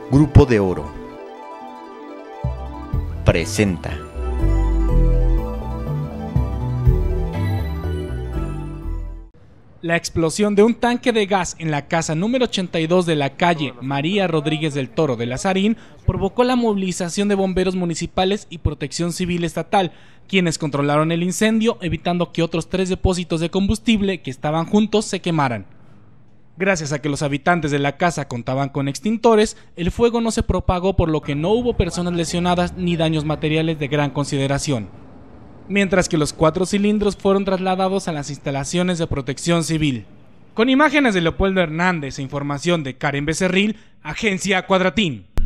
Grupo de Oro presenta. La explosión de un tanque de gas en la casa número 82 de la calle María Rodríguez del Toro de Lazarín provocó la movilización de bomberos municipales y protección civil estatal, quienes controlaron el incendio, evitando que otros 3 depósitos de combustible que estaban juntos se quemaran. Gracias a que los habitantes de la casa contaban con extintores, el fuego no se propagó, por lo que no hubo personas lesionadas ni daños materiales de gran consideración. Mientras que los 4 cilindros fueron trasladados a las instalaciones de protección civil. Con imágenes de Leopoldo Hernández e información de Karen Becerril, Agencia Cuadratín.